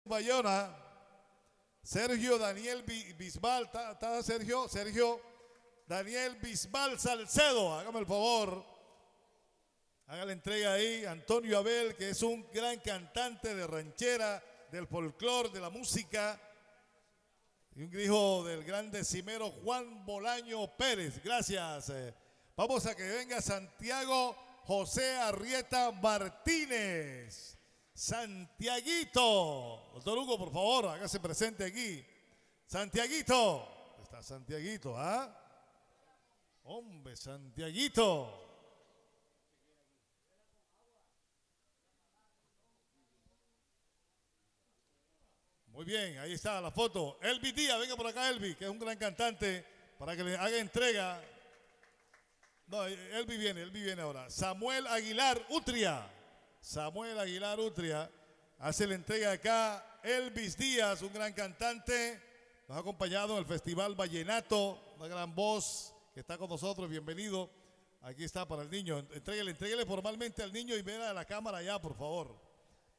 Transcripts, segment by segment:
Bayona, Sergio Daniel Bisbal, ¿está Sergio Daniel Bisbal Salcedo, hágame el favor, haga la entrega ahí. Antonio Abel, que es un gran cantante de ranchera, del folclore, de la música, y un hijo del gran decimero Juan Bolaño Pérez, gracias. Vamos a que venga Santiago José Arrieta Martínez. Santiaguito. Doctor Hugo, por favor, hágase presente aquí. Santiaguito. Está Santiaguito, ¿ah? Hombre, Santiaguito. Muy bien, ahí está la foto. Elvi Díaz, venga por acá, Elvi, que es un gran cantante, para que le haga entrega. No, Elvi viene ahora. Samuel Aguilar Utria. Samuel Aguilar Utria hace la entrega acá. Elvis Díaz, un gran cantante, nos ha acompañado en el Festival Vallenato, una gran voz que está con nosotros, bienvenido. Aquí está para el niño. Entréguele formalmente al niño y vea a la cámara allá, por favor.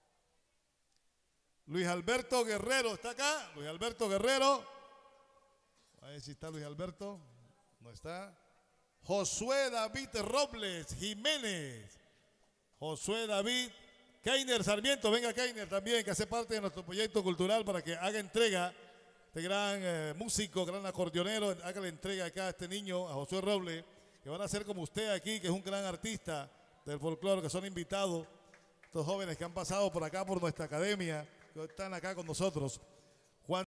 Luis Alberto Guerrero, ¿está acá? Luis Alberto Guerrero. A ver si está Luis Alberto. No está. Josué David Robles Jiménez. Josué David. Keiner Sarmiento, venga Keiner también, que hace parte de nuestro proyecto cultural para que haga entrega. Este gran músico, gran acordeonero, haga la entrega acá a este niño, a Josué Robles, que van a ser como usted aquí, que es un gran artista del folclore, que son invitados. Estos jóvenes que han pasado por acá, por nuestra academia, que están acá con nosotros.